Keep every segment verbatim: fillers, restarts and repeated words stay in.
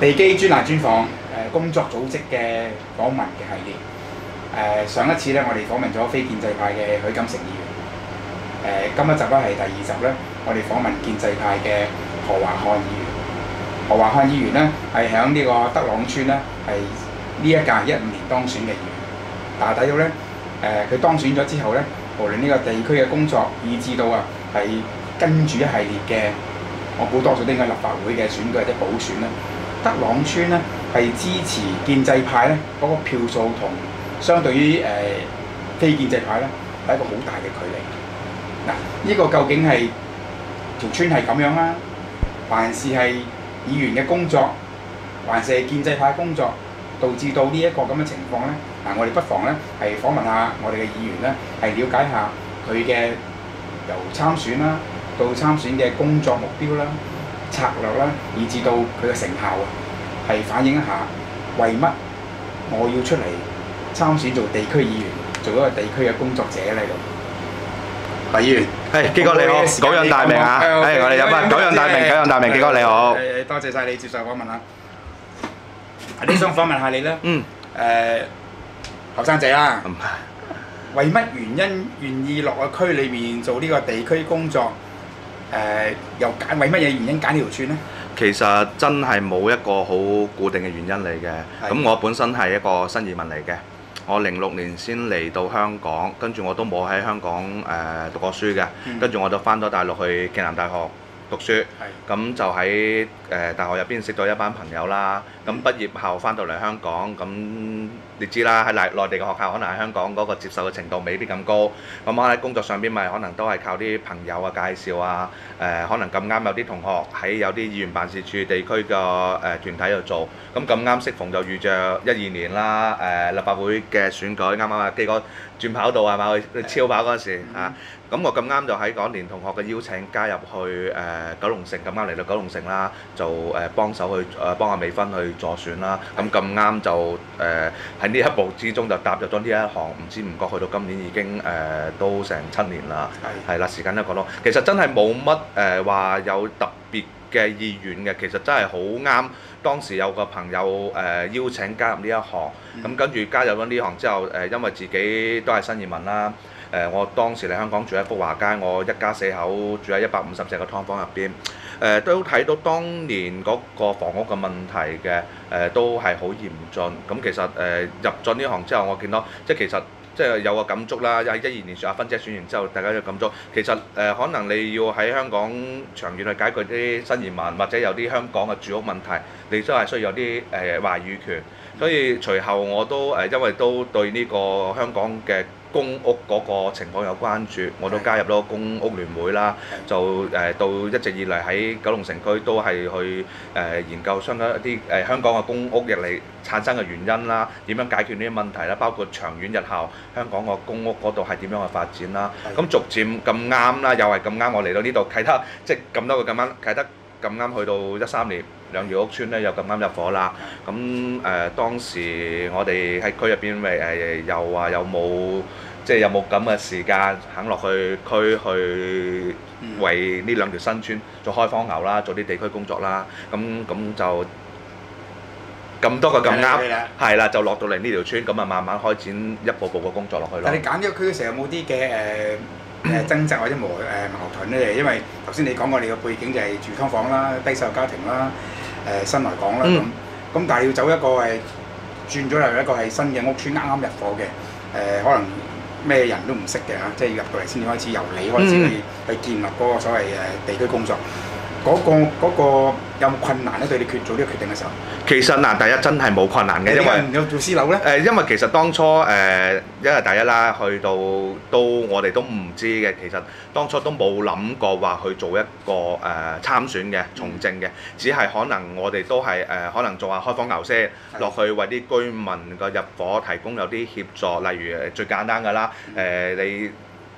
地基專欄專訪誒、呃、工作組織嘅訪問嘅系列。誒、呃、上一次咧，我哋訪問咗非建制派嘅許金城議員。誒、呃、今一集咧係第二集咧，我哋訪問建制派嘅何華漢議員。何華漢議員咧係喺呢個德朗村咧係呢一屆一五年當選嘅議員，但係睇到咧誒佢當選咗之後咧，無論呢個地區嘅工作，以至到啊係跟住一系列嘅，我估多數都應該立法會嘅選舉或者補選咧，德朗村咧係支持建制派咧嗰、那個票數同相對於誒、呃、非建制派咧係一個好大嘅距離。嗱，呢個究竟係條村係咁樣啦，還是係議員嘅工作，還是係建制派工作導致到呢一個咁嘅情況咧？嗱，我哋不妨咧係訪問下我哋嘅議員咧，係了解下佢嘅由參選啦到參選嘅工作目標啦、策略啦，以至到佢嘅成效啊，係反映一下為乜我要出嚟參選做地區議員，做一個地區嘅工作者喺度。黎議員， 係基哥你好，久仰大名啊！係我哋有乜久仰大名，久仰大名，基哥你好。 誒多謝晒你接受訪問啊！你想訪問下你咧？嗯。誒，後生仔啦。為乜原因願意落個區裏面做呢個地區工作？誒，又揀為乜嘢原因揀呢條村咧？ 其實真係冇一個好固定嘅原因嚟嘅。咁我本身係一個新移民嚟嘅。我零六年先嚟到香港，跟住我都冇喺香港誒、呃、讀過書嘅，跟住、嗯、我就翻咗大陸去暨南大學讀書，咁是就喺誒、呃、大學入邊識咗一班朋友啦。咁畢業後翻到嚟香港，咁你知啦，喺內內地嘅學校可能喺香港嗰個接受嘅程度未必咁高。咁我喺工作上邊咪可能都係靠啲朋友啊介紹啊，誒、呃、可能咁啱有啲同學喺有啲議員辦事處地區嘅誒團體度做，咁咁啱適逢就遇着一二年啦，誒、呃、立法會嘅選舉啱啱啊基哥轉跑道係嘛去超跑嗰陣時嚇，咁、嗯、我咁啱就喺嗰年同學嘅邀請加入去誒、呃、九龍城，咁啱嚟到九龍城啦，就誒、呃、幫手去誒、呃、幫阿美芬去助選啦，咁咁啱就誒喺呢一步之中就踏入咗呢一行，唔知唔覺去到今年已經誒、呃、都成七年啦，係啦，時間一個咯。其實真係冇乜誒話有特別嘅意願嘅，其實真係好啱。當時有個朋友誒、呃、邀請加入呢一行，咁跟住加入咗呢行之後，誒、呃、因為自己都係新移民啦，誒、呃、我當時嚟香港住喺福華街，我一家四口住喺一百五十尺嘅劏房入邊。誒、呃、都睇到當年嗰個房屋嘅問題嘅，誒、呃、都係好嚴峻。咁其實誒、呃、入咗呢行之後，我見到即係其實即係有個感觸啦。喺一二年選阿芬姐選完之後，大家有感觸。其實誒、呃、可能你要喺香港長遠去解決啲新移民或者有啲香港嘅住屋問題，你都係需要有啲誒、呃、話語權。所以隨後我都誒、呃、因為都對呢個香港嘅公屋嗰個情況有關注，我都加入咗公屋聯會啦，就誒、呃、到一直以嚟喺九龍城區都係去誒、呃、研究相關一啲誒、呃、香港嘅公屋入嚟產生嘅原因啦，點樣解決呢啲問題啦，包括長遠日後香港個公屋嗰度係點樣去發展啦。咁逐漸咁啱啦，又係咁啱我嚟到呢度啟德，即係咁多個咁啱啟德咁啱去到一三年。兩條屋村咧又咁啱入伙啦，咁誒、呃、當時我哋喺區入邊咪誒又話有冇即係有冇咁嘅時間肯落去區去為呢兩條新村做開荒牛啦，做啲地區工作啦，咁咁就咁多個咁啱，係啦，就落到嚟呢條村，咁啊慢慢開展一步步嘅工作落去咯。 但你揀呢個區嘅時候有冇啲嘅誒？誒掙扎或者矛誒矛盾咧，因為頭先你講過你嘅背景就係住劏房啦、低收入家庭啦、誒新來港啦咁，咁但係要走一個誒轉咗嚟一個係新嘅屋村啱啱入伙嘅誒，可能咩人都唔識嘅嚇，即係要入到嚟先至開始由你開始去去建立嗰個所謂誒地區工作。嗰、那個嗰、那個有冇困難咧？對你決做呢個決定嘅時候， 其實嗱，第一真係冇困難嘅，因為唔有做私樓咧。 誒，因為其實當初誒、呃，因為第一啦，去到都我哋都唔知嘅，其實當初都冇諗過話去做一個誒、呃、參選嘅從政嘅，只係可能我哋都係誒、呃、可能做下開荒牛先，落的去為啲居民個入伙提供有啲協助，例如最簡單㗎啦，誒、呃、你。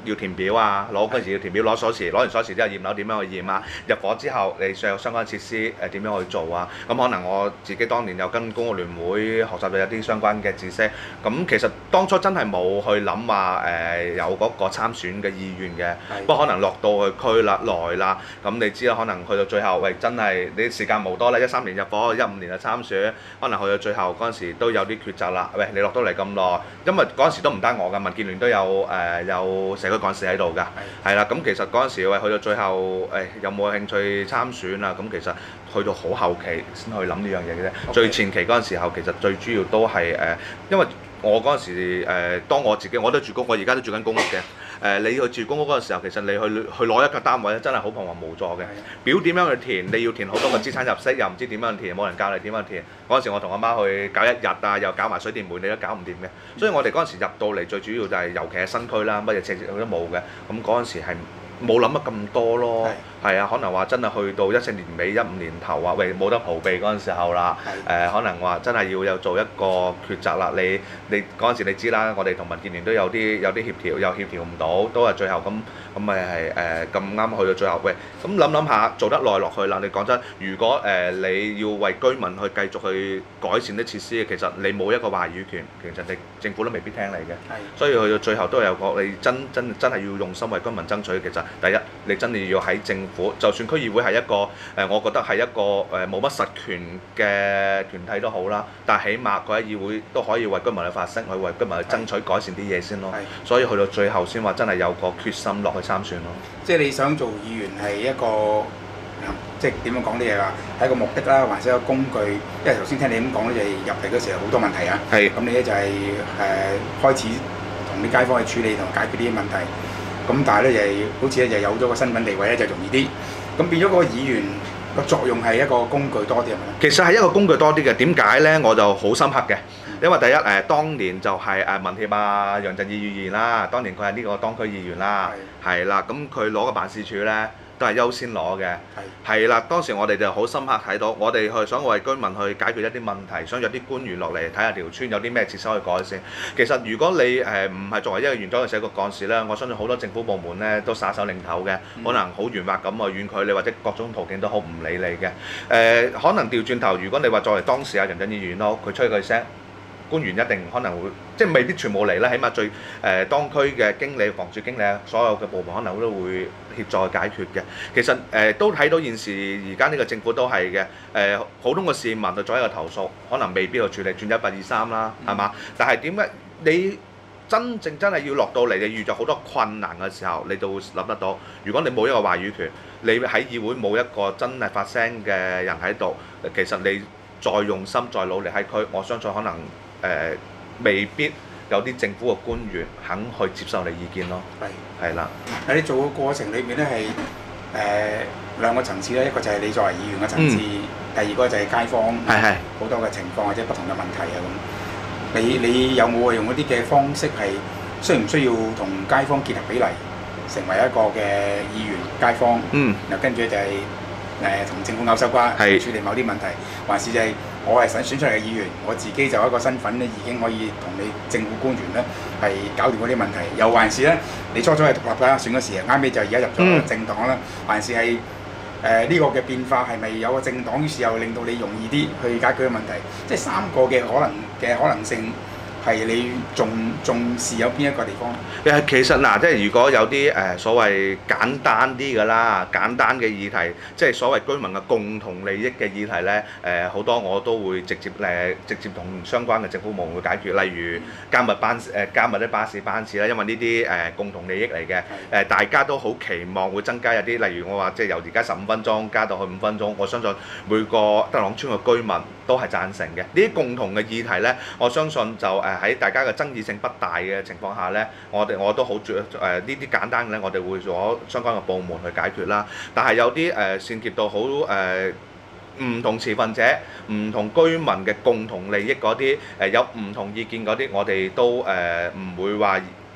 要填表啊，攞嗰陣時要填表，攞鎖匙，攞完鎖匙之後驗樓點樣去驗啊？入伙之後你上相關設施誒點樣去做啊？咁可能我自己當年又跟公屋聯會學習到有啲相關嘅知識，咁其實當初真係冇去諗話誒有嗰個參選嘅意願嘅，不過可能落到去區啦、內啦，咁你知啦，可能去到最後，喂真係你時間冇多啦，一三年入伙，一五年就參選，可能去到最後嗰陣時都有啲抉擇啦。喂，你落到嚟咁耐，因為嗰陣時都唔單我㗎，民建聯都有誒、呃、有社區幹事喺度㗎，係啦，咁其實嗰陣時喂去到最後誒、哎、有冇興趣參選啊？咁其實去到好後期先去諗呢樣嘢嘅啫。Okay. 最前期嗰陣時候，其實最主要都係誒、呃，因為我嗰陣時誒、呃，當我自己我都住公，我而家都住緊公屋嘅。誒、呃，你去住公屋嗰陣時候，其實你去去攞一個單位咧，真係好彷徨無助嘅。表點樣去填？你要填好多個資產入息，又唔知點樣填，冇人教你點樣填。嗰陣時我同阿媽去搞一日啊，又搞埋水電煤，你都搞唔掂嘅。所以我哋嗰陣時入到嚟，最主要就係尤其係新區啦，乜嘢設施都冇嘅。咁嗰陣時係冇諗得咁多咯。係啊，可能話真係去到一四年尾、一五年頭啊，喂冇得逃避嗰陣時候啦。誒、呃，可能話真係要有做一個抉擇啦。你你嗰陣時你知啦，我哋同民建聯都有啲有啲協調，又協調唔到，都係最後咁咁咪係誒咁啱去到最後。喂，咁諗諗下做得耐落去啦。你講真，如果誒、呃、你要為居民去繼續去改善啲設施，其實你冇一個話語權，其實你政府都未必聽你嘅。係。所以去到最後都有個你真真真係要用心為居民爭取。其實第一，你真係要喺政就算區議會係一個誒、呃，我覺得係一個誒冇乜實權嘅團體都好啦，但係起碼佢喺議會都可以為居民去發聲，去為居民去爭取改善啲嘢先咯。所以去到最後先話真係有個決心落去參選咯。即係你想做議員係一個，即係點樣講啲嘢啊？係一個目的啦，還是一個工具？因為頭先聽你咁講咧，就係入嚟嗰時候好多問題啊。係。咁你咧就係、是、誒、呃、開始同啲街坊去處理同解決呢啲問題。咁但係咧就係好似咧就有咗個身份地位咧就容易啲，咁變咗嗰個議員個作用係一個工具多啲係咪？其實係一個工具多啲嘅，點解咧？我就好深刻嘅，因為第一誒、呃、當年就係誒民協啊楊振義議員啦，當年佢係呢個當區議員啦，係啦，咁佢攞個辦事處咧都係優先攞嘅，係啦，當時我哋就好深刻睇到，我哋去想為居民去解決一啲問題，想約啲官員落嚟睇下條村有啲咩設施可以改善。其實如果你誒唔係作為一個原裝嘅社局幹事咧，我相信好多政府部門咧都耍手擰頭嘅，嗯、可能好圓滑咁啊遠距離或者各種途徑都好唔理你嘅。誒、呃、可能調轉頭，如果你話作為當時阿楊振議員咯，佢吹佢聲。官員一定可能會即係未必全部嚟啦，起碼最誒、呃、當區嘅經理、房署經理所有嘅部門可能都會協助去解決嘅。其實誒、呃、都睇到現時而家呢個政府都係嘅誒，普通嘅市民去做一個投訴，可能未必去處理，轉一八二三啦，係嘛？但係點解你真正真係要落到嚟，你遇著好多困難嘅時候，你就會諗得到。如果你冇一個話語權，你喺議會冇一個真係發聲嘅人喺度，其實你再用心、再努力喺區，我相信可能。誒、呃、未必有啲政府嘅官員肯去接受你意見咯，係係啦。喺你做嘅過程裏面咧係誒兩個層次咧，一個就係你作為議員嘅層次，嗯、第二個就係街坊係係好多嘅情況或者不同嘅問題啊咁。你你有冇用一啲嘅方式係需唔需要同街坊結合起嚟，成為一個嘅議員街坊？嗯，然後跟住就係誒同政府拗手瓜，處理某啲問題，還是就係、是。我係想選出嚟嘅議員，我自己就一個身份咧，已經可以同你政府官員咧係搞掂嗰啲問題。又還是咧，你初初係獨立㗎，選嗰時啱尾就而家入咗政黨啦，嗯、還是係誒呢個嘅變化係咪有個政黨，於是又令到你容易啲去解決個問題？即係三個嘅可能嘅可能性。係你重重視有邊一個地方？誒，其實嗱，即係如果有啲誒、呃、所謂簡單啲㗎啦，簡單嘅議題，即係所謂居民嘅共同利益嘅議題咧，誒、呃、好多我都會直接誒、呃、直接同相關嘅政府部門去解決，例如加密班誒、呃、加密啲巴士班次啦，因為呢啲誒共同利益嚟嘅，誒、呃、大家都好期望會增加一啲，例如我話即係由而家十五分鐘加到去五分鐘，我相信每個德朗村嘅居民都係贊成嘅。呢啲共同嘅議題咧，我相信就誒。呃喺大家嘅爭議性不大嘅情況下呢，我哋我都好著誒呢啲簡單嘅呢，我哋會做相關嘅部門去解決啦。但係有啲誒涉及到好誒唔同持份者、唔同居民嘅共同利益嗰啲誒有唔同意見嗰啲，我哋都誒唔會話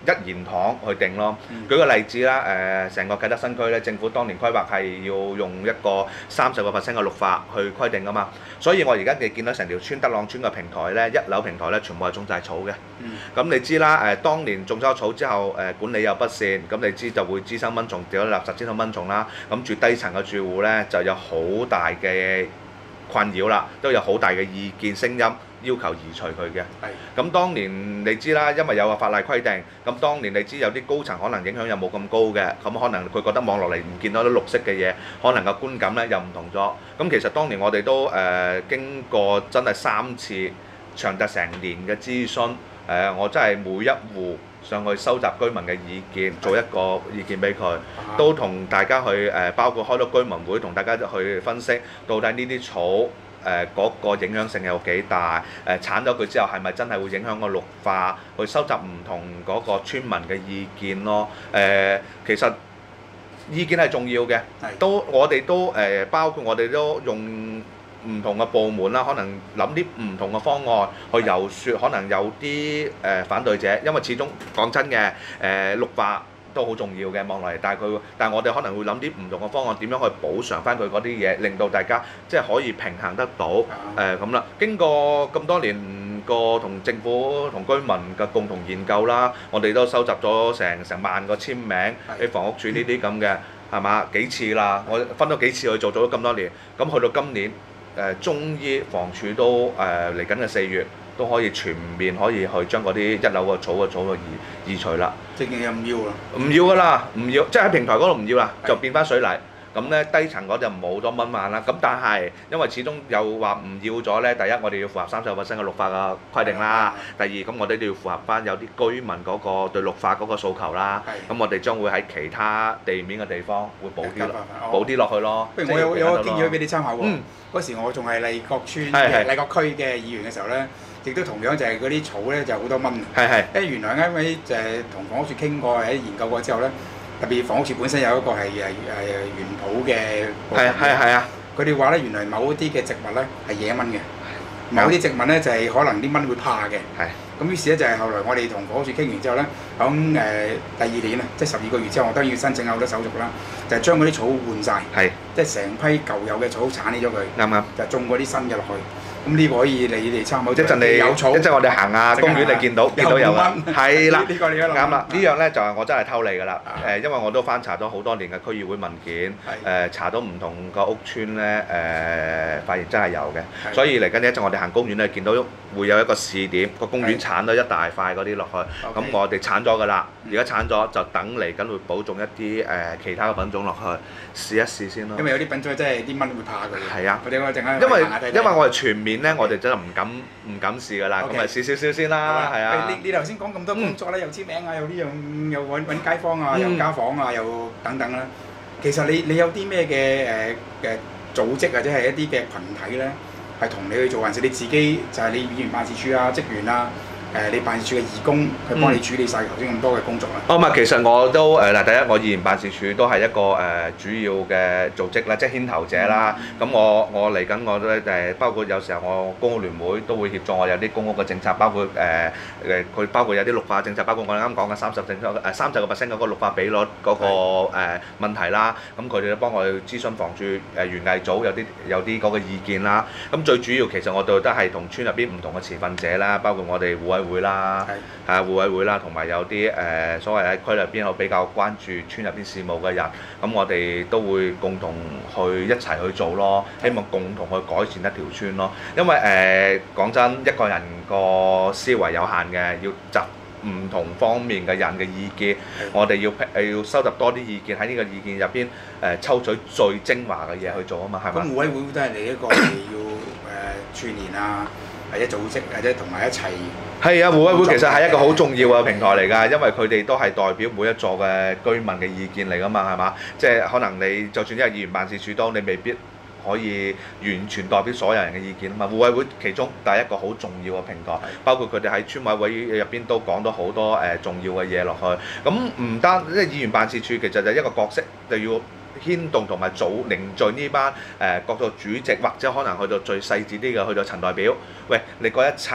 一言堂去定咯。 嗯、 舉個例子啦，誒、呃、成個啟德新區咧，政府當年規劃係要用一個三十個 percent 嘅綠化去規定噶嘛，所以我而家你見到成條村德朗村嘅平台咧，一樓平台咧全部係種晒草嘅。咁、嗯、你知啦，誒、呃、當年種咗草之後，誒、呃、管理又不善，咁你知就會滋生蚊蟲，掉咗垃圾滋生蚊蟲啦。咁住低層嘅住戶咧就有好大嘅困擾啦，都有好大嘅意見聲音要求移除佢嘅。係。咁當年你知啦，因為有個法例規定，咁當年你知有啲高層可能影響又冇咁高嘅，咁可能佢覺得望落嚟唔見到啲綠色嘅嘢，可能個觀感咧又唔同咗。咁其實當年我哋都誒、呃、經過真係三次長達成年嘅諮詢，誒、呃、我真係每一戶上去收集居民嘅意見，做一個意見俾佢，都同大家去誒、呃，包括開咗居民會，同大家去分析到底呢啲草誒嗰、呃那個影響性有幾大，誒、呃、剷咗佢之後係咪真係會影響個綠化？去收集唔同嗰個村民嘅意見咯。誒、呃，其實意見係重要嘅，都我哋都誒、呃，包括我哋都用唔同嘅部門啦，可能諗啲唔同嘅方案去遊説，可能有啲誒、呃、反對者，因為始終講真嘅誒、呃、綠化都好重要嘅望落嚟，但係佢但係我哋可能會諗啲唔同嘅方案，點樣去補償翻佢嗰啲嘢，令到大家即係可以平衡得到誒咁啦。經過咁多年個同政府同居民嘅共同研究啦，我哋都收集咗成成萬個簽名喺房屋署呢啲咁嘅係嘛幾次啦，我分咗幾次去做咗咁多年，咁去到今年。誒終於房署都誒嚟緊嘅四月都可以全面可以去將嗰啲一樓嘅草嘅草嘅移移除啦。 即係又唔要啦？唔要㗎啦，唔要，即係喺平台嗰度唔要啦，就變翻水泥。咁咧低層嗰就冇咗蚊患啦。咁但係因為始終又話唔要咗咧，第一我哋要符合三十個 percent 嘅綠化嘅規定啦。第二咁我哋都要符合翻有啲居民嗰個對綠化嗰個訴求啦。咁我哋將會喺其他地面嘅地方會補啲補啲落去咯。 不如我有有個建議俾你參考喎。嗯。嗰時我仲係麗閣村嘅麗閣區嘅議員嘅時候咧，亦都同樣就係嗰啲草咧就好多蚊。係係。因為原來因為就係同房屋署傾過，喺研究過之後咧。特別房屋署本身有一個係誒誒園圃嘅部分嘅，係係係啊！佢哋話咧，原來某啲嘅植物咧係惹蚊嘅，某啲植物咧就係可能啲蚊會怕嘅。係。咁於是咧就係後來我哋同房屋署傾完之後咧，響誒第二年啊，即係十二個月之後，我當然要申請好多手續啦，就係將嗰啲草換晒，係，即係成批舊有嘅草剷起咗佢，啱啱，就種嗰啲新嘅落去。咁呢個可以你哋參考。一陣你有草，一陣我哋行下公園，你見到見到有啦，係啦，呢個你啱啦。呢樣咧就係我真係偷你㗎啦。誒，因為我都翻查咗好多年嘅區議會文件，誒查到唔同個屋邨咧，誒發現真係有嘅。所以嚟緊呢一陣我哋行公園咧，見到會有一個試點，個公園剷咗一大塊嗰啲落去。咁我哋剷咗㗎啦，而家剷咗就等嚟緊會補種一啲誒其他嘅品種落去，試一試先咯。因為有啲品種真係啲蚊會怕佢。係啊。我哋我陣間因為因為我哋全面咧，我哋真係唔敢唔敢試㗎啦。咁咪試少少先啦，係啊。你你頭先講咁多工作咧，又簽名啊，又呢樣又揾揾街坊啊，又家訪啊，又等等啦。其實你你有啲咩嘅誒誒組織或者係一啲嘅群體咧，係同你去做，還是你自己就係你議員辦事處啊、職員啊？誒，你辦事處嘅義工去幫你處理晒頭先咁多嘅工作啦。哦，唔係，其實我都誒嗱，第一我議員辦事處都係一個誒主要嘅組織啦，即係牽頭者啦。咁我我嚟緊我都誒，包括有時候我公屋聯會都會協助我有啲公屋嘅政策，包括誒誒佢包括有啲綠化政策，包括我哋啱講嘅三十政策誒三十個 percent 嗰個綠化比率嗰個誒問題啦。咁佢哋都幫我去諮詢房署誒園藝組有啲有啲嗰個意見啦。咁最主要其實我哋都係同村入邊唔同嘅持份者啦，包括我哋戶委會啦，係啊，戶委會啦，同埋有啲誒、呃、所謂喺區入邊有比較關注村入邊事務嘅人，咁我哋都會共同去一齊去做咯，希望共同去改善一條村咯。因為誒講、呃、真，一個人個思維有限嘅，要集唔同方面嘅人嘅意見，我哋要誒要收集多啲意見，喺呢個意見入邊誒、呃、抽取最精華嘅嘢去做啊嘛，係嘛？咁戶委會都係你一個係要誒串聯啊。或者組織或者同埋一齊。係啊，戶委會其實係一個好重要嘅平台嚟㗎，因為佢哋都係代表每一座嘅居民嘅意見嚟㗎嘛，係嘛？即係可能你就算一個議員辦事處當，你未必可以完全代表所有人嘅意見啊嘛。戶委會其中第一個好重要嘅平台，包括佢哋喺村委會入邊都講咗好多誒重要嘅嘢落去。咁唔單即係議員辦事處，其實就一個角色就要牽動同埋組凝聚呢班誒各個主席，或者可能去到最細緻啲嘅，去到層代表。喂，你嗰一層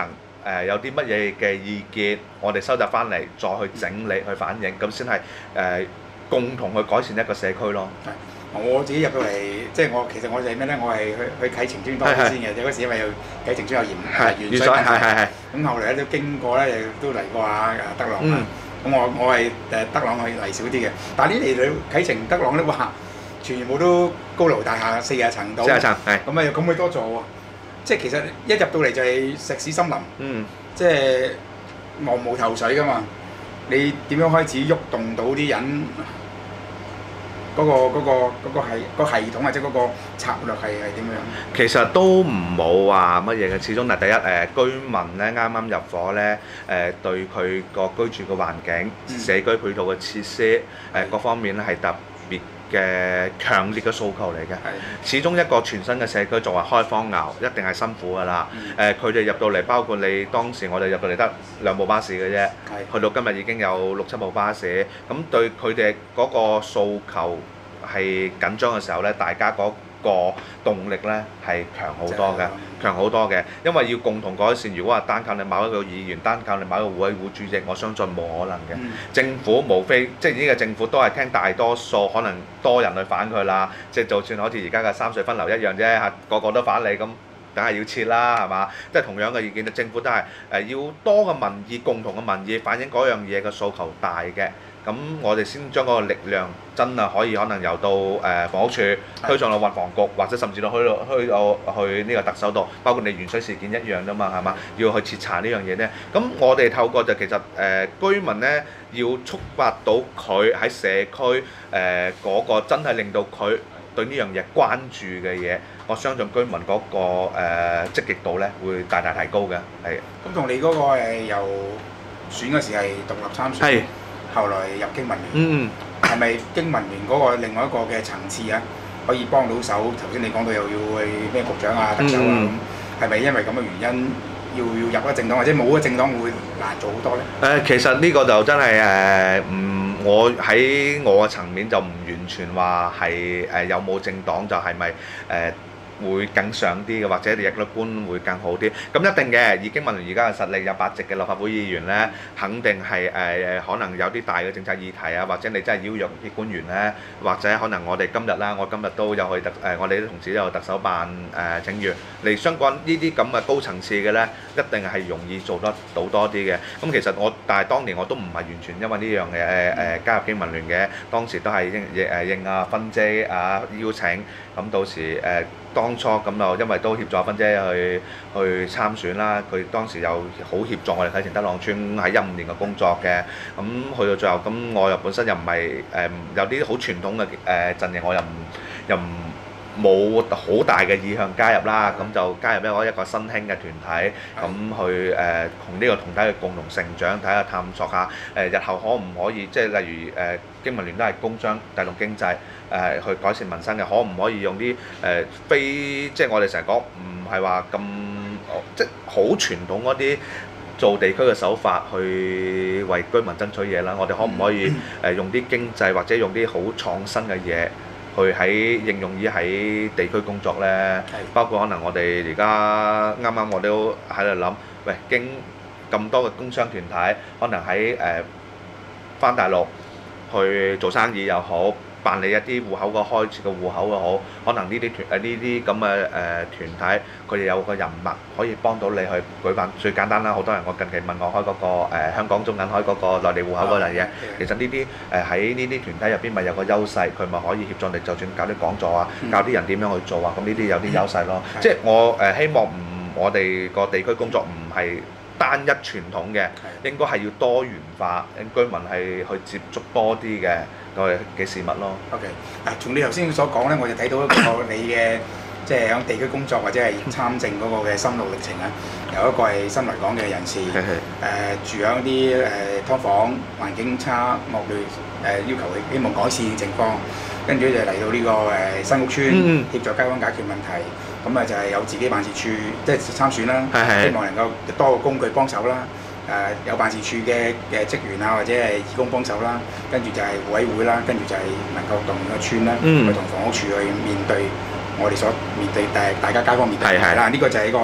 誒有啲乜嘢嘅意見，我哋收集翻嚟再去整理去反映，咁先係誒共同去改善一個社區咯。 我自己入到嚟，即係我其實我係咩咧？我係去去啟晴邨多啲先嘅，有嗰時因為有啟晴邨有鹽鹽水問題，咁後嚟咧都經過咧，亦都嚟過啊德朗啊，咁我我係誒德朗去嚟少啲嘅，但係呢嚟到啟晴德朗咧，哇！全部都高樓大廈，四十層到， 四十層係， 咁啊又咁鬼多座喎，即係其實一入到嚟就係石屎森林， 嗯， 即係望無頭水噶嘛，你點樣開始喐動到啲人？嗰、那個嗰、那個嗰、那個係、那個系統或者嗰個策略係係點樣？ 其實都唔冇話乜嘢嘅，始終嗱第一誒、呃、居民咧啱啱入伙咧誒、呃、對佢個居住嘅環境、嗯、社區配套嘅設施誒、呃、各方面咧係特別嘅強烈嘅訴求嚟嘅。始終一個全新嘅社區作為開荒牛，一定係辛苦㗎啦。誒佢哋入到嚟，包括你當時我哋入到嚟得兩部巴士嘅啫，去到今日已經有六七部巴士。咁對佢哋嗰個訴求係緊張嘅時候咧，大家嗰個動力咧係強好多嘅，強好多嘅。因為要共同改善，如果話單靠你某一個議員，單靠你某一個會委會主席，我相信冇可能嘅。嗯、政府無非即係呢個政府都係聽大多數，可能多人去反佢啦。即係就算好似而家嘅三隧分流一樣啫，嚇個個都反你咁。梗係要撤啦，係嘛？即係同樣嘅意見，政府都係誒要多嘅民意，共同嘅民意反映嗰樣嘢嘅訴求大嘅，咁我哋先將嗰個力量真係可以可能由到誒房屋署推上到運房局，或者甚至到去到去到去呢個特首度，包括你鉛水事件一樣啫嘛，係嘛？要去徹查呢樣嘢咧。咁我哋透過就其實誒、呃、居民咧要觸發到佢喺社區誒嗰個真係令到佢對呢樣嘢關注嘅嘢，我相信居民嗰、那個誒、呃、積極度咧會大大提高嘅，係。咁同你嗰個誒由選嗰時係獨立參選，係後來入經民聯，嗯，係咪經民聯嗰個另外一個嘅層次啊，可以幫到手？頭先你講到又要去咩局長啊、特首啊咁，係咪、嗯、因為咁嘅原因要要入咗政黨，或者冇咗政黨會難做好多咧？誒、 呃，其實呢個就真係誒唔。呃我喺我嘅層面就唔完全話係誒有冇政黨就係咪誒會更上啲嘅，或者利益率觀會更好啲。咁一定嘅，以經民聯而家嘅實力有八席嘅立法會議員咧，肯定係誒誒可能有啲大嘅政策議題啊，或者你真係邀約啲官員咧，或者可能我哋今日啦，我今日都有去特誒，我哋啲同事都有特首辦誒請願嚟相關呢啲咁嘅高層次嘅咧，一定係容易做得到多啲嘅。咁其實我但係當年我都唔係完全因為呢樣嘢誒誒加入經民聯嘅，當時都係應誒應阿芬姐啊邀請，咁到時誒。當初咁就因為都協助阿芬姐去去參選啦，佢當時又好協助我哋啟晴德朗邨喺一五年嘅工作嘅，咁去到最後咁我又本身又唔係誒有啲好傳統嘅誒陣營，我又唔又唔冇好大嘅意向加入啦，咁就加入一個一個新興嘅團體，咁去誒同呢個團體去共同成長，睇下探索下誒日後可唔可以即係例如誒經民聯都係工商帶動經濟。誒去改善民生嘅，可唔可以用啲誒、呃、非即係我哋成日講唔係話咁即係好傳統嗰啲做地區嘅手法去為居民爭取嘢啦？我哋可唔可以誒用啲經濟或者用啲好創新嘅嘢去喺應用於喺地區工作咧？包括可能我哋而家啱啱我都喺度諗，喂經咁多嘅工商團體，可能喺誒返大陸去做生意又好。辦理一啲戶口個開設個戶口又好，可能呢啲團誒呢啲咁嘅誒團體，佢哋有個人脈可以幫到你去舉辦。最簡單啦，好多人我近期問我開嗰、那個、呃、香港中銀開嗰個內地戶口嗰樣嘢，其實呢啲誒喺呢啲團體入邊咪有個優勢，佢咪可以協助你，就算搞啲講座啊，教啲人點樣去做啊，咁呢啲有啲優勢咯。嗯、即係我誒、呃、希望唔我哋個地區工作唔係單一傳統嘅，應該係要多元化，居民係去接觸多啲嘅。我哋嘅事物咯。OK， 嗱，從你頭先所講咧，我就睇到一個你嘅即係喺地區工作或者係參政嗰個嘅心路歷程啊。有一個係新來港嘅人士，誒、呃、住喺啲誒劏房，環境差惡劣，誒、呃、要求佢希望改善情況，跟住就嚟到呢、這個誒、呃、新屋邨、嗯、協助街坊解決問題。咁啊就係有自己辦事處，即係參選啦，希望能夠多個工具幫手啦。誒、呃、有辦事處嘅嘅職員啊，或者係義工幫手啦，跟住就係戶委會啦，跟住就係能夠動個村啦，嗯、去同房屋處去面對我哋所面對誒大家街坊面對嘅問題啦。呢個就係一個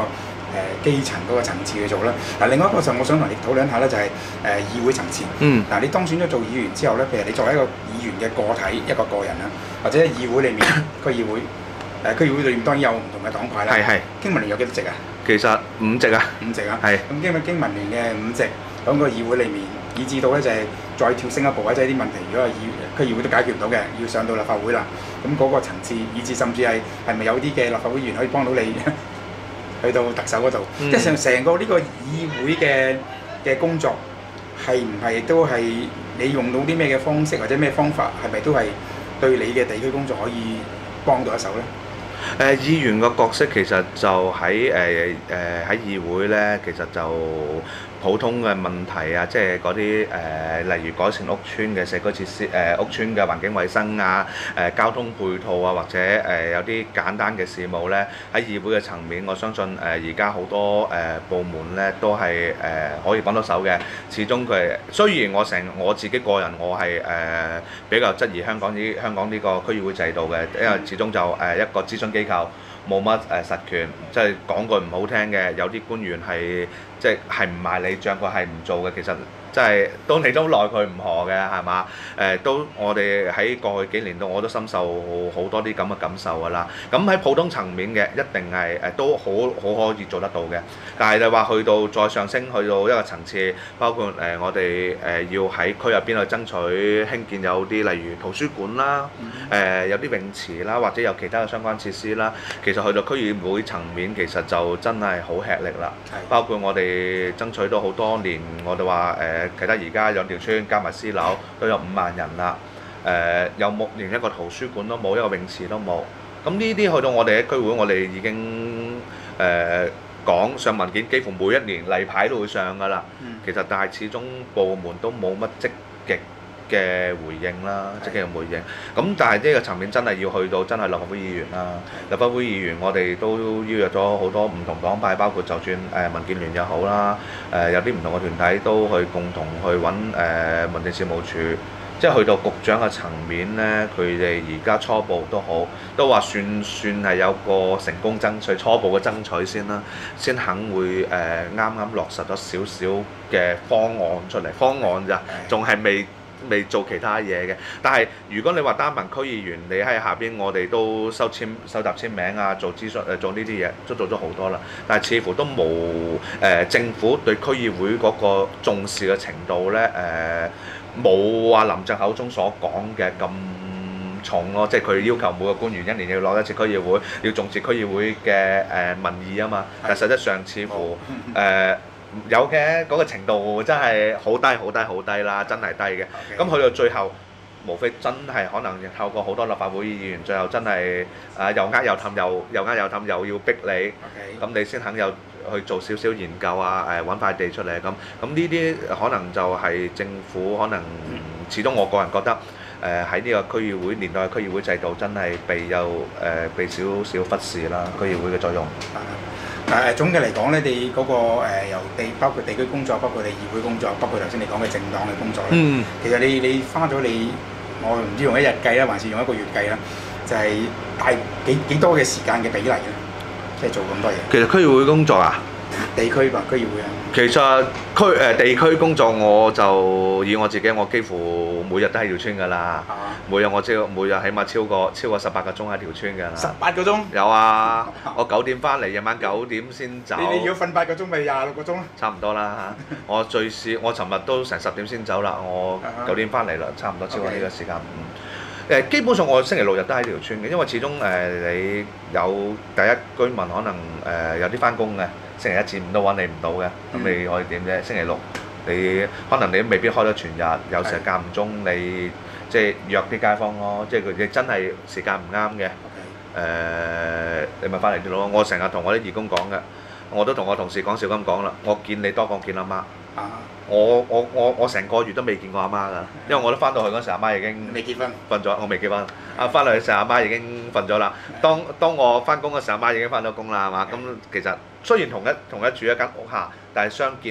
誒基層嗰個層次去做啦。嗱，另外一個就我想同你討論一下咧，就係誒議會層次。 嗯。 嗱，你當選咗做議員之後咧，譬如你作為一個議員嘅個體一個個人啦，或者喺議會裡面區議會誒區議會裏面當然有唔同嘅黨派啦。 係係。 經民聯有幾多席啊？ 其實五席啊。 五席啊。 係。 咁經經民聯嘅五席喺個議會裡面，以至到咧就係再跳升一步，或者啲問題如果係議區議會都解決唔到嘅，要上到立法會啦。咁嗰個層次，以至甚至係係咪有啲嘅立法會議員可以幫到你去到特首嗰度？即係成成個呢個議會嘅嘅工作係唔係都係你用到啲咩嘅方式或者咩方法，係咪都係對你嘅地區工作可以幫到一手咧？ 誒、呃、議員個角色其實就喺誒誒喺議會咧，其實就普通嘅問題啊，即係嗰啲誒，例如改善屋邨嘅社區設施、誒、呃、屋邨嘅環境衛生啊、誒、呃、交通配套啊，或者誒、呃、有啲簡單嘅事務咧，喺議會嘅層面，我相信誒而家好多誒、呃、部門咧都係誒、呃、可以幫到手嘅。始終佢雖然我成我自己個人我係誒、呃、比較質疑香港呢香港呢個區議會制度嘅，因為始終就誒、呃、一個諮詢機構。冇乜誒實權，即係講句唔好聽嘅，有啲官員係即係係唔賣你帳，佢係唔做嘅。其實即係都你都奈佢唔何嘅，係嘛？誒、呃、都我哋喺過去幾年度我都深受好多啲咁嘅感受㗎啦。咁喺普通層面嘅一定係誒都好好可以做得到嘅。但係你話去到再上升去到一個層次，包括誒、呃、我哋誒、呃、要喺區入邊去爭取興建有啲例如圖書館啦，誒、呃、有啲泳池啦，或者有其他嘅相關設施啦。其實去到區議會層面，其實就真係好吃力啦。包括我哋爭取咗好多年，我哋話誒其他而家兩條村加埋私樓都有五萬人啦。誒、呃、有冇連一個圖書館都冇，一個泳池都冇。咁呢啲去到我哋喺區會，我哋已經誒、呃、講上文件，幾乎每一年例牌都會上㗎啦。嗯、其實但係始終部門都冇乜積極嘅回應啦，積極嘅回應。咁但係呢個層面真係要去到真係立法會議員啦。立法會議員我哋都邀約咗好多唔同黨派，包括就算誒民建聯又好啦，誒、呃、有啲唔同嘅團體都去共同去揾誒、呃、民政事務處，即係去到局長嘅層面呢，佢哋而家初步都好，都話算算係有個成功爭取，初步嘅爭取先啦，先肯會誒啱啱落實咗少少嘅方案出嚟，方案咋，仲係未。未做其他嘢嘅，但係如果你話單憑區議員，你喺下邊我哋都收簽、收集簽名啊，做諮詢誒，做呢啲嘢都做咗好多啦。但係似乎都冇誒、呃、政府對區議會嗰個重視嘅程度咧誒，冇話林鄭口中所講嘅咁重咯。即係佢要求每個官員一年要攞一次區議會，要重視區議會嘅誒、呃、民意啊嘛。但係實質上似乎誒。呃有嘅嗰個程度真係好低好低好低啦，真係低嘅。咁去 Okay. 到最後，無非真係可能透過好多立法會議員，最後真係誒又呃又氹又又呃又氹，又要逼你，咁 Okay. 你先肯有去做少少研究啊，誒揾塊地出嚟咁。咁呢啲可能就係政府可能、嗯、始終我個人覺得誒喺呢個區議會年代嘅區議會制度真係被有誒、呃、被少少忽視啦，區議會嘅作用。 誒、呃、總嘅嚟講咧，你嗰、那個、呃、由地包括地區工作，包括你議會工作，包括頭先你講嘅政黨嘅工作咧，嗯、其實你你花咗你我唔知用一日計啦，還是用一個月計啦，就係、是、大幾幾多嘅時間嘅比例咧，即係做咁多嘢。 其實區議會工作啊， 地區吧，區議會啊。 其實區誒、呃、地區工作我就以我自己，我幾乎每日都喺條村㗎啦。啊、每日我超每日起碼超過超過十八個鐘喺條村㗎啦。十八個鐘？有啊，我九點翻嚟，夜晚九點先走。你你要瞓八個鐘，咪廿六個鐘咯？差唔多啦嚇。我最少我尋日都成十點先走啦，我九點翻嚟啦，差唔多超過呢個時間。Okay. 嗯、基本上我星期六日都喺條村嘅，因為始終誒、呃、你有第一居民可能誒、呃、有啲翻工嘅。星期一至五都揾你唔到嘅，咁你可以點啫？星期六你可能你都未必開咗全日，有時間唔中你即係約啲街坊咯，即係佢哋真係時間唔啱嘅，誒、呃、你咪翻嚟啲咯。我成日同我啲義工講嘅，我都同我同事講笑咁講啦，我見你多過見阿媽。啊、我我我我成個月都未見過阿媽㗎，因為我都翻到去嗰時阿媽已經未結婚，瞓咗。我未結婚，啊翻嚟嘅時候阿媽已經瞓咗啦。當當我翻工嘅時候，阿媽已經翻咗工啦，係嘛？咁其實雖然同一同一住一間屋下，但係相見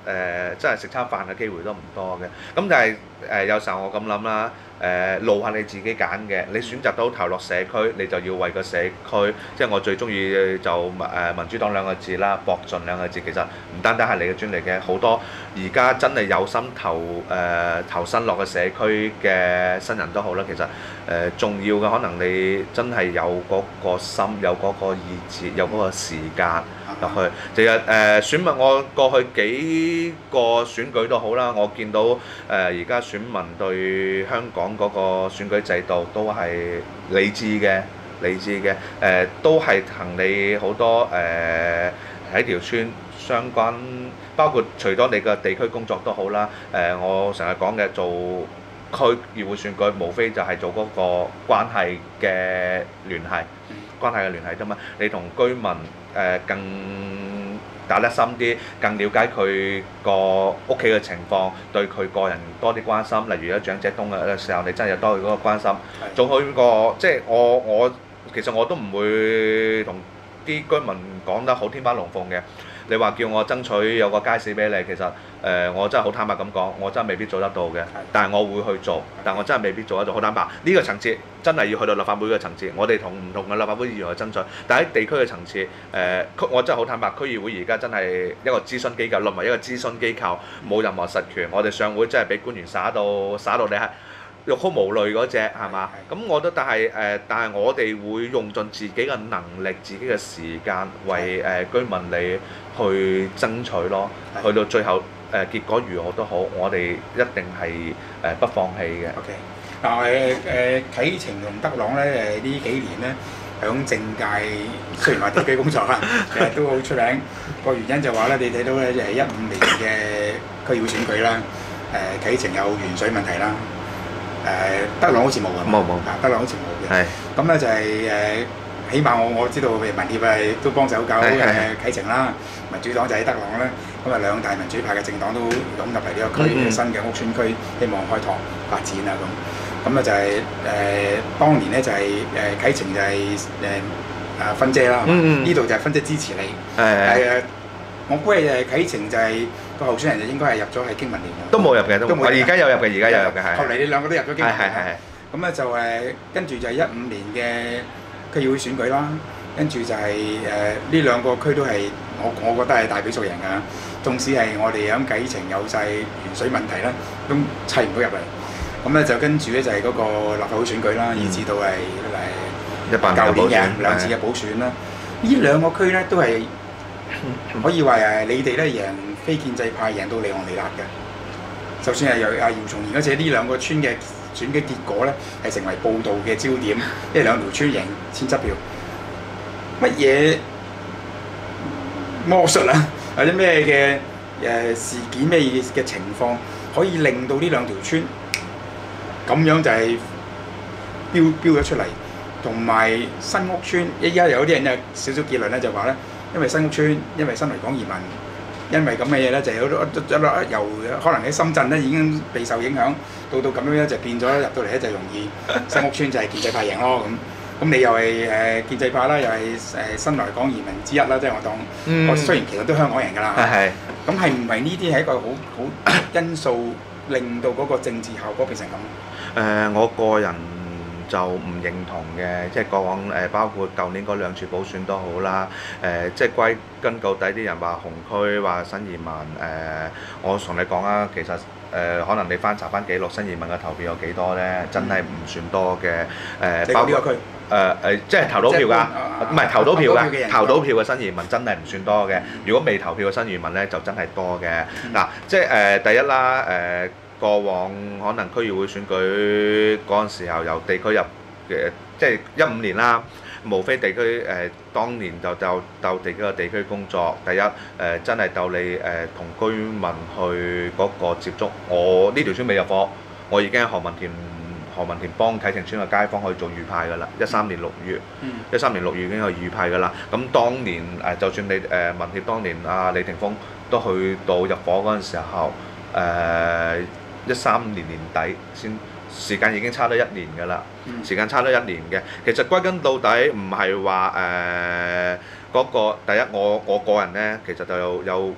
誒真係食餐飯嘅機會都唔多嘅。咁但係誒、呃、有時候我咁諗啦。誒、呃、路係你自己揀嘅，你選擇到投落社區，你就要為個社區，即係我最中意就誒、呃、民主黨兩個字啦，博盡兩個字，其實唔單單係你嘅專利嘅，好多而家真係有心投誒、呃、投身落個社區嘅新人都好啦，其實誒、呃、重要嘅可能你真係有嗰個心，有嗰個意志，有嗰個時間入去。其實誒選民，我過去幾個選舉都好啦，我見到誒而家選民對香港嗰個選舉制度都係理智嘅，理智嘅誒、呃、都係同你好多誒喺、呃、條村相關，包括除咗你嘅地區工作都好啦。誒、呃、我成日講嘅做區議會選舉，無非就係做嗰個關係嘅聯繫，關係嘅聯繫啫嘛。你同居民誒、呃、更打得深啲，更了解佢個屋企嘅情況，對佢個人多啲關心。例如有長者冬嘅時候，你真係有多佢嗰個關心。仲有個即係我我其實我都唔會同啲居民講得好天花龍鳳嘅。你話叫我爭取有個街市俾你，其實誒、呃、我真係好坦白咁講，我真係未必做得到嘅。但係我會去做，但我真係未必做得到。好坦白，呢、這個層次真係要去到立法會嘅層次，我哋同唔同嘅立法會議員去爭取。但喺地區嘅層次，誒、呃、區我真係好坦白，區議會而家真係一個諮詢機構，淪為一個諮詢機構，冇任何實權。我哋上會真係俾官員耍到耍到你係欲哭無淚嗰隻係嘛？咁我覺得，但係誒、呃，但係我哋會用盡自己嘅能力、自己嘅時間，為誒、呃、居民你去爭取咯。去到最後誒、呃、結果如何都好，我哋一定係誒、呃、不放棄嘅。 OK，嗱誒誒啟晴同德朗咧誒呢幾年咧響政界雖然話地區工作啦，其實都好出名。個原因就話咧，你睇到咧就係一五年嘅區議會選舉啦，誒啟晴有鉛水問題啦。誒德朗好似冇啊， 冇冇， 德朗好似冇嘅。 係咁咧就係誒，起碼我我知道民協係都幫手搞誒啟晴啦，民主黨就喺德朗啦。咁啊兩大民主派嘅政黨都湧入嚟呢個區嘅新嘅屋邨區，希望開拓發展啊咁。咁啊就係誒當年咧就係誒啟晴就係誒啊芬姐啦，呢度就係芬姐支持你。係誒，我估係誒啟晴就係。個候選人就應該係入咗係經民聯嘅， 都冇入嘅，都冇。而家有入嘅，而家有入嘅係。 後嚟你兩個都入咗經民聯。 係係係。 咁咧就誒，跟住就係一五年嘅區議會選舉啦，跟住就係誒呢兩個區都係我我覺得係大比數贏㗎。縱使係我哋響啟晴有晒鉛水問題啦，都砌唔到入嚟。咁咧就跟住咧就係嗰個立法會選舉啦，以至到係誒舊年嘅兩次嘅補選啦。呢兩個區咧都係可以話誒你哋咧贏非建制派贏到離行離辣嘅，就算係由阿姚松炎嗰隻呢兩個村嘅選舉結果咧，係成為報導嘅焦點，因為兩條村贏千七票，乜嘢魔術啊，或者咩嘅誒事件咩嘅情況，可以令到呢兩條村咁樣就係標標咗出嚟，同埋新屋村，依家有啲人有少少結論咧，就話咧，因為新屋村，因為新來港移民。因為咁嘅嘢咧，就有咗由可能喺深圳咧已經備受影響，到到咁樣咧就變咗入到嚟咧就容易新屋村就係建制派贏咯咁。咁你又係誒建制派啦，又係誒新來港移民之一啦，即係我當。嗯。我雖然其實都香港人㗎啦。係係。咁係唔係呢啲係一個好好因素令到嗰個政治效果變成咁？誒、 呃，我個人就唔認同嘅，即係過往誒、呃，包括舊年嗰兩次補選都好啦。誒、呃，即係歸根究底，啲人話紅區話新移民誒、呃，我同你講啊，其實誒、呃，可能你翻查翻記錄，新移民嘅投票有幾多咧？真係唔算多嘅。誒、呃，包括誒誒、呃，即係投到票㗎，唔係投到票㗎，投到票嘅新移民真係唔算多嘅。如果未投票嘅新移民咧，就真係多嘅。嗱、嗯，即係誒、呃，第一啦，誒、呃。過往可能區議會選舉嗰陣時候，由地區入嘅，即係一五年啦，無非地區誒、呃、當年就就鬥地區嘅地區工作。第一誒、呃、真係鬥你誒同、呃、居民去嗰個接觸。我呢條村未入伙，我已經喺何文田何文田幫啟晴村嘅街坊去做預派㗎啦。一三年六月，一三年六月已經去預派㗎啦。咁當年誒、呃、就算你誒、呃、民協當年阿、啊、李霆鋒都去到入伙嗰陣時候誒。呃一三年年底先，時間已經差咗一年㗎啦。嗯、時間差咗一年嘅，其實歸根到底唔係話誒嗰個第一，我我個人呢，其實就有有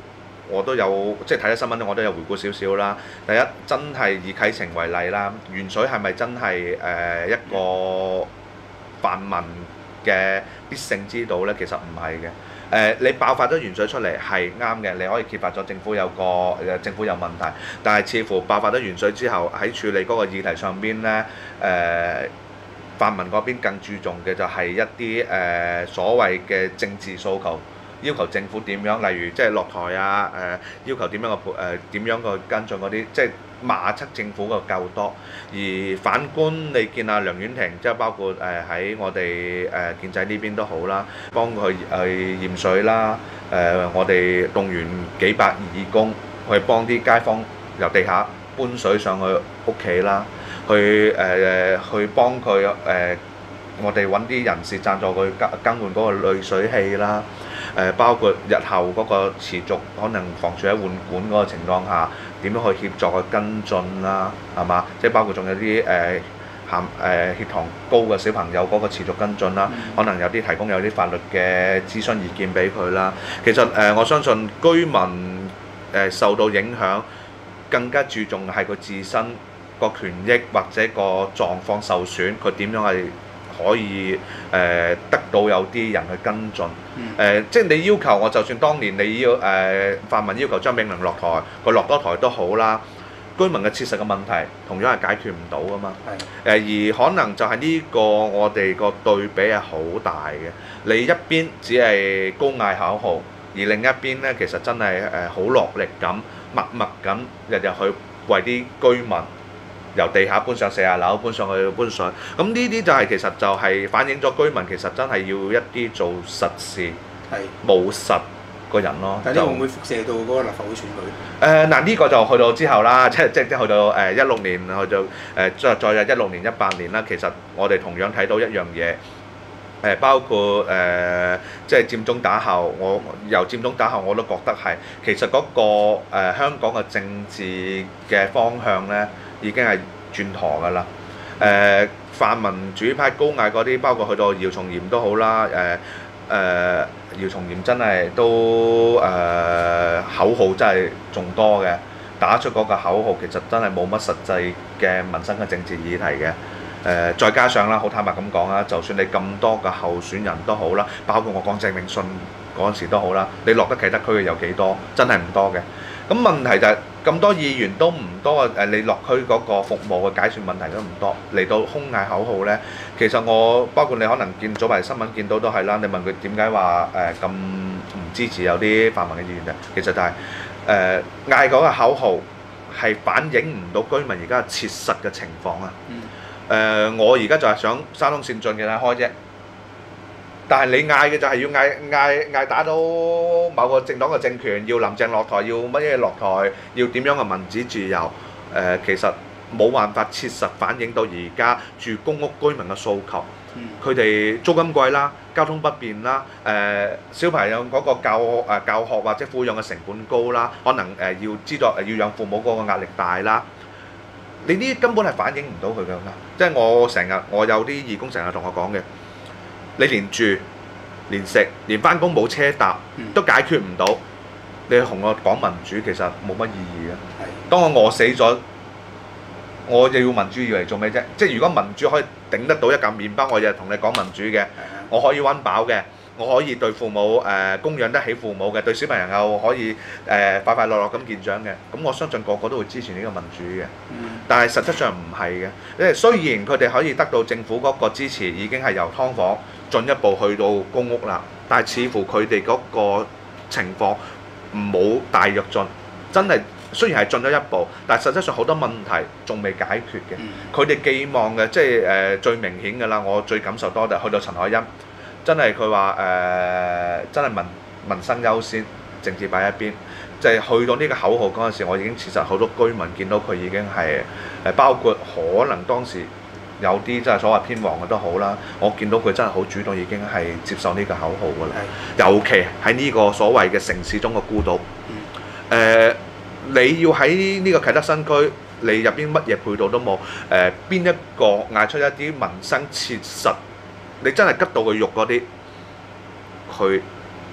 我都有即係睇咗新聞，我都有回顧少少啦。第一，真係以啟晴為例啦，鉛水係咪真係誒、呃、一個泛民嘅必勝之道呢？其實唔係嘅。誒、呃，你爆發咗鉛水出嚟係啱嘅，你可以揭發咗政府有個誒政府有問題，但係似乎爆發咗鉛水之後，喺處理嗰個議題上邊呢，誒、呃、泛民嗰邊更注重嘅就係一啲誒、呃、所謂嘅政治訴求。要求政府點樣，例如即係落台啊，誒、呃、要求點樣個誒點樣個跟進嗰啲，即係罵斥政府個夠多。而反觀你見阿梁婉婷，即係包括誒喺、呃、我哋誒、呃、建制呢邊都好啦，幫佢去驗水啦，誒、呃、我哋動員幾百義工去幫啲街坊由地下搬水上去屋企啦，去誒、呃、去幫佢誒、呃、我哋揾啲人士贊助佢更更換嗰個濾水器啦。誒包括日後嗰個持續可能房署喺換管嗰個情況下，點樣去協助去跟進啦，係嘛？即係包括仲有啲誒含誒血糖高嘅小朋友嗰個持續跟進啦，可能有啲提供有啲法律嘅諮詢意見俾佢啦。其實誒、呃、我相信居民誒、呃、受到影響，更加注重係佢自身個權益或者個狀況受損，佢點樣係可以誒、呃、得到有啲人去跟進，誒、呃、即係你要求我，就算當年你要誒、呃、泛民要求張炳良落台，佢落多台都好啦，居民嘅切實嘅問題同樣係解決唔到噶嘛。誒、呃、而可能就係呢個我哋個對比係好大嘅，你一邊只係高嗌口號，而另一邊咧其實真係誒好落力咁，默默咁日日去為啲居民由地下搬上四廿樓，搬上去搬水，咁呢啲就係、是、其實就係反映咗居民其實真係要一啲做實事，務實個人咯。 但係呢個會唔會輻射到嗰個立法會選舉？ 誒嗱呢個就去到之後啦，即係即係即係去到誒一六年去到誒再再有一六年一八年啦，其實我哋同樣睇到一樣嘢。誒包括誒、呃、即係佔中打後，我由佔中打後我都覺得係其實嗰、那個、呃、香港嘅政治嘅方向咧已經係轉舵㗎啦。誒、呃、泛民主派高嗌嗰啲，包括去到姚松炎都好啦。誒、呃、誒、呃、姚松炎真係都誒、呃、口號真係仲多嘅，打出嗰個口號其實真係冇乜實際嘅民生嘅政治議題嘅。誒、呃、再加上啦，好坦白咁講啦，就算你咁多嘅候選人都好啦，包括我講鄭泳舜嗰陣時都好啦，你落得啟德區嘅有幾多？真係唔多嘅。咁問題就係、是、咁多議員都唔多誒，你落區嗰個服務嘅解決問題都唔多，嚟到空嗌口號呢，其實我包括你可能見早排新聞見到都係啦，你問佢點解話誒咁唔支持有啲泛民嘅議員嘅，其實就係誒嗌嗰個口號係反映唔到居民而家切實嘅情況啊。嗯誒、呃，我而家就係想沙中線盡嘅開啫，但係你嗌嘅就係要嗌嗌嗌打到某個政黨嘅政權，要林鄭落台，要乜嘢落台，要點樣嘅民主自由？誒、呃，其實冇辦法切實反映到而家住公屋居民嘅訴求。佢哋、嗯、租金貴啦，交通不便啦，誒、呃、小朋友嗰個教誒、呃、教學或者撫養嘅成本高啦，可能誒、呃、要資助誒要養父母嗰個壓力大啦。你呢啲根本係反映唔到佢㗎嘛，即係我成日我有啲義工成日同我講嘅，你連住、連食、連返工冇車搭都解決唔到，你同我講民主其實冇乜意義嘅。當我餓死咗，我又要民主要嚟做咩啫？即係如果民主可以頂得到一嚿麵包，我就同你講民主嘅，我可以溫飽嘅。我可以對父母誒、呃、供養得起父母嘅，對小朋友可以誒、呃、快快樂樂咁見長嘅，咁我相信個個都會支持呢個民主嘅。嗯、但係實質上唔係嘅，因為雖然佢哋可以得到政府嗰個支持，已經係由劏房進一步去到公屋啦，但係似乎佢哋嗰個情況冇大躍進，真係雖然係進咗一步，但係實質上好多問題仲未解決嘅。佢哋、嗯、寄望嘅即係誒、呃、最明顯㗎啦，我最感受多就係去到陳凱欣。真係佢話誒，真係民民生優先，政治擺一邊。就係、是、去到呢個口號嗰陣時，我已經其實好多居民見到佢已經係誒，包括可能當時有啲真係所謂偏黃嘅都好啦。我見到佢真係好主動，已經係接受呢個口號㗎啦。是尤其喺呢個所謂嘅城市中嘅孤島，誒、呃，你要喺呢個啟德新區，你入邊乜嘢配套都冇，誒、呃，邊一個嗌出一啲民生切實？你真係吉到佢肉嗰啲，佢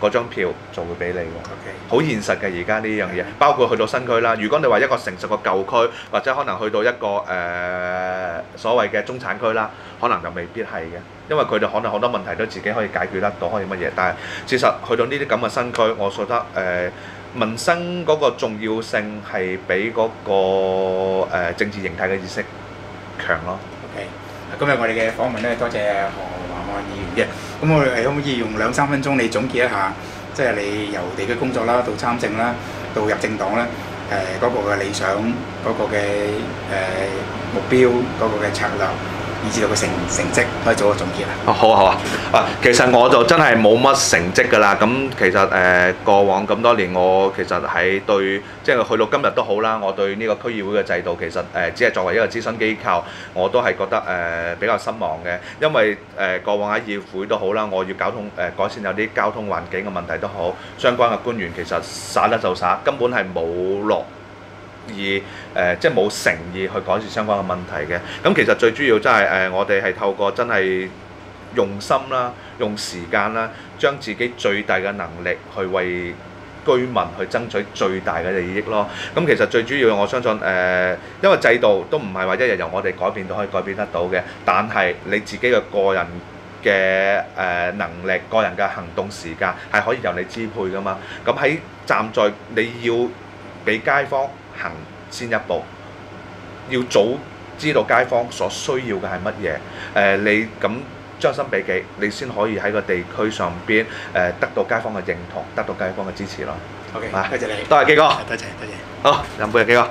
嗰張票就會俾你喎。 OK， 好現實嘅而家呢樣嘢，包括去到新區啦。如果你話一個成熟嘅舊區，或者可能去到一個誒、呃、所謂嘅中產區啦，可能就未必係嘅，因為佢哋可能好多問題都自己可以解決得到，可以乜嘢。但係事實去到呢啲咁嘅新區，我覺得誒、呃、民生嗰個重要性係比嗰、那個、呃、政治形態嘅意識強咯。 OK，今日我哋嘅訪問咧，多謝何華漢議員嘅。咁我哋可唔可以用兩三分鐘你總結一下，即係你由地區工作啦，到參政啦，到入政黨咧，誒嗰個嘅理想，嗰個嘅誒目標，嗰個嘅策略，以至到個成成績，可以做個總結啊！ 哦，好啊，好啊。啊，其實我就真係冇乜成績㗎啦。咁其實誒、呃、過往咁多年，我其實喺對即係去到今日都好啦。我對呢個區議會嘅制度其實誒、呃、只係作為一個諮詢機構，我都係覺得誒、呃、比較失望嘅。因為誒、呃、過往喺議會都好啦，我要交通誒、呃、改善有啲交通環境嘅問題都好，相關嘅官員其實耍得就耍，根本係冇落。而誒、呃、即係冇誠意去改善相關嘅問題嘅。咁其實最主要真係誒，我哋係透過真係用心啦、用時間啦，將自己最大嘅能力去為居民去爭取最大嘅利益咯。咁其實最主要我相信誒、呃，因為制度都唔係話一日由我哋改變到可以改變得到嘅，但係你自己嘅個人嘅誒能力、個人嘅行動時間係可以由你支配㗎嘛。咁喺站在你要俾街坊行先一步，要早知道街坊所需要嘅係乜嘢。誒、呃，你咁將心比己，你先可以喺個地區上邊誒、呃、得到街坊嘅認同，得到街坊嘅支持咯。 OK， 啊， 多謝你， 多謝基哥， 多謝多謝。 好，飲杯啊，基哥。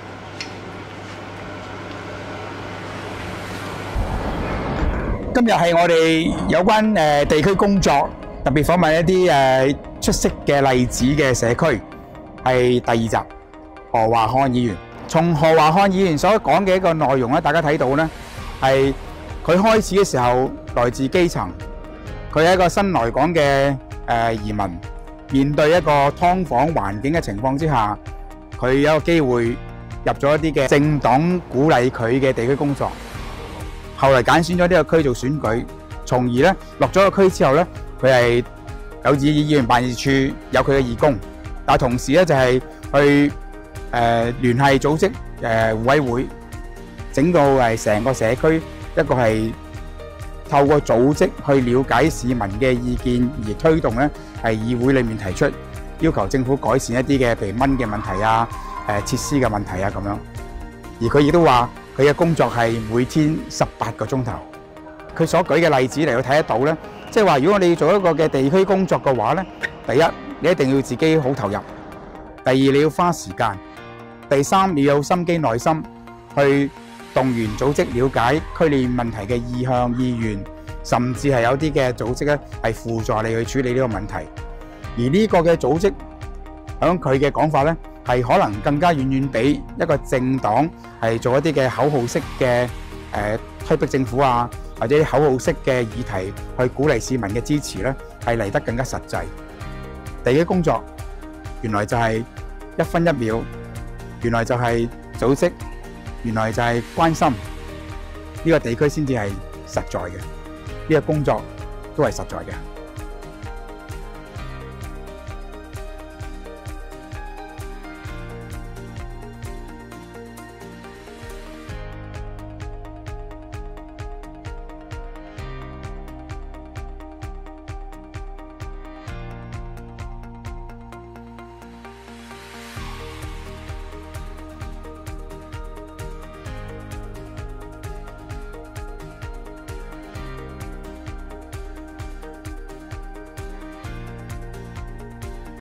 今日係我哋有關誒地區工作，特別訪問一啲誒出色嘅例子嘅社區，係第二集。何華漢議員，從何華漢議員所講嘅一個內容咧，大家睇到咧係佢開始嘅時候來自基層，佢係一個新來港嘅誒移民，面對一個劏房環境嘅情況之下，佢有一個機會入咗一啲嘅政黨鼓勵佢嘅地區工作，後嚟揀選咗呢個區做選舉，從而咧落咗個區之後咧，佢係有自己議員辦事處有佢嘅義工，但係同時咧就係去誒聯繫組織誒互委會，整到係成個社區一個係透過組織去了解市民嘅意見，而推動咧係議會裡面提出要求政府改善一啲嘅譬如蚊嘅問題啊、誒設施嘅問題啊咁樣。而佢亦都話佢嘅工作係每天十八個鐘頭。佢所舉嘅例子嚟到睇得到咧，即係話如果你要做一個嘅地區工作嘅話咧，第一你一定要自己好投入，第二你要花時間。第三，你有心機耐心去動員組織了解區裏問題嘅意向意願，甚至係有啲嘅組織咧係輔助你去處理呢個問題。而呢個嘅組織響佢嘅講法咧，係可能更加遠遠比一個政黨係做一啲嘅口號式嘅誒、呃、推逼政府啊，或者口號式嘅議題去鼓勵市民嘅支持咧，係嚟得更加實際。地區工作原來就係一分一秒。原來就係組織，原來就係關心呢個地區先至係實在嘅，呢個工作都係實在嘅。